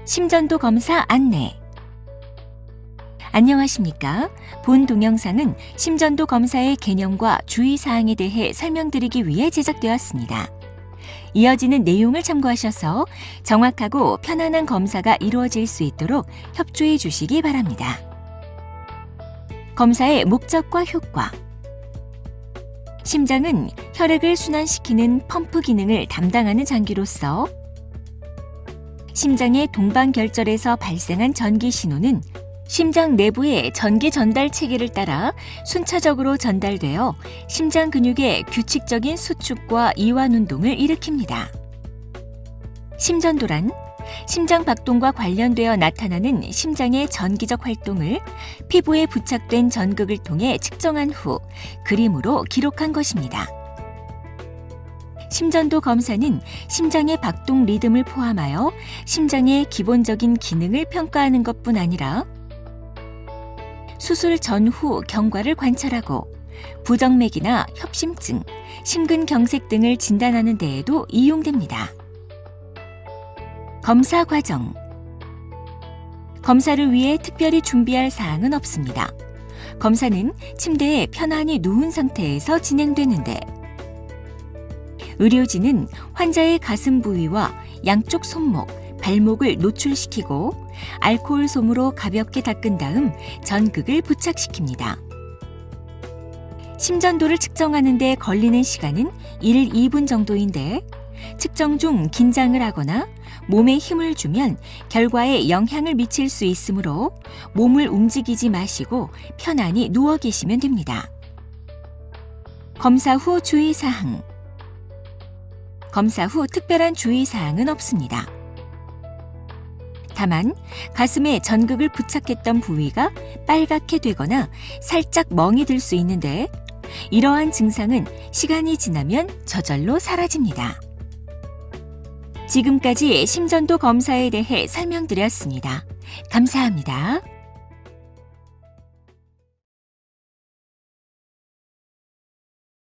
심전도 검사 안내. 안녕하십니까? 본 동영상은 심전도 검사의 개념과 주의사항에 대해 설명드리기 위해 제작되었습니다. 이어지는 내용을 참고하셔서 정확하고 편안한 검사가 이루어질 수 있도록 협조해 주시기 바랍니다. 검사의 목적과 효과. 심장은 혈액을 순환시키는 펌프 기능을 담당하는 장기로서 심장의 동반결절에서 발생한 전기 신호는 심장 내부의 전기 전달 체계를 따라 순차적으로 전달되어 심장 근육의 규칙적인 수축과 이완 운동을 일으킵니다. 심전도란 심장 박동과 관련되어 나타나는 심장의 전기적 활동을 피부에 부착된 전극을 통해 측정한 후 그림으로 기록한 것입니다. 심전도 검사는 심장의 박동 리듬을 포함하여 심장의 기본적인 기능을 평가하는 것뿐 아니라 수술 전후 경과를 관찰하고 부정맥이나 협심증, 심근경색 등을 진단하는 데에도 이용됩니다. 검사 과정. 검사를 위해 특별히 준비할 사항은 없습니다. 검사는 침대에 편안히 누운 상태에서 진행되는데 의료진은 환자의 가슴 부위와 양쪽 손목, 발목을 노출시키고 알코올 솜으로 가볍게 닦은 다음 전극을 부착시킵니다. 심전도를 측정하는 데 걸리는 시간은 1, 2분 정도인데 측정 중 긴장을 하거나 몸에 힘을 주면 결과에 영향을 미칠 수 있으므로 몸을 움직이지 마시고 편안히 누워 계시면 됩니다. 검사 후 주의사항. 검사 후 특별한 주의사항은 없습니다. 다만 가슴에 전극을 부착했던 부위가 빨갛게 되거나 살짝 멍이 들 수 있는데 이러한 증상은 시간이 지나면 저절로 사라집니다. 지금까지 심전도 검사에 대해 설명드렸습니다. 감사합니다.